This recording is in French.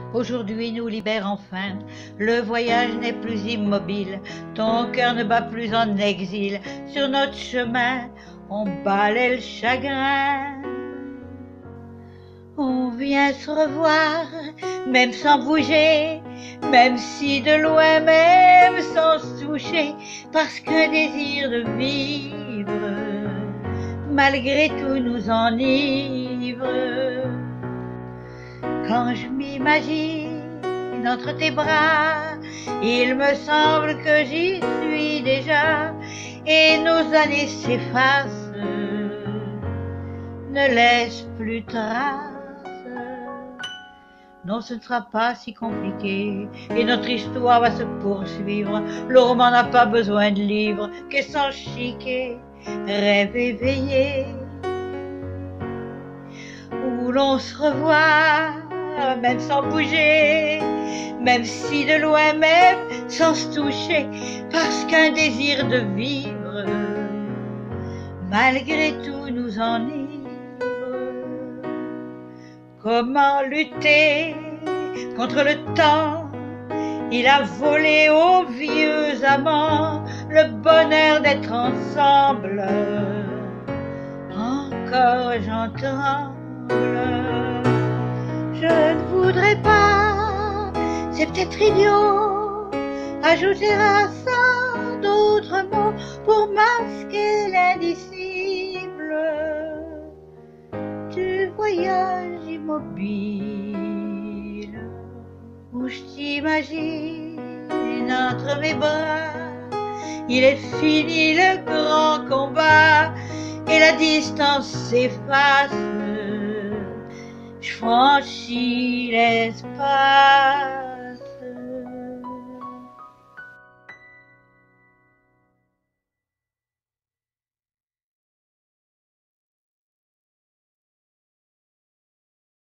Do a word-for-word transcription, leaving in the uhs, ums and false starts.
aujourd'hui nous libère enfin. Le voyage n'est plus immobile, ton cœur ne bat plus en exil. Sur notre chemin, on balaie le chagrin. On vient se revoir, même sans bouger, même si de loin, même sans se toucher, parce qu'un désir de vivre, malgré tout, nous enivre. Quand je m'imagine entre tes bras, il me semble que j'y suis déjà, et nos années s'effacent, ne laissent plus trace. Non, ce ne sera pas si compliqué, et notre histoire va se poursuivre. Le roman n'a pas besoin de livres, qu'est sans chiquer, rêve éveillé, où l'on se revoit, même sans bouger, même si de loin, même sans se toucher, parce qu'un désir de vivre, malgré tout, nous enivre. Comment lutter contre le temps? Il a volé aux vieux amants le bonheur d'être ensemble. Encore j'en tremble. Je ne voudrais pas, c'est peut-être idiot, ajouter à ça d'autres mots pour masquer l'indicible du voyage immobile, où je t'imagine entre mes bras. Il est fini le grand combat et la distance s'efface. Je franchis l'espace.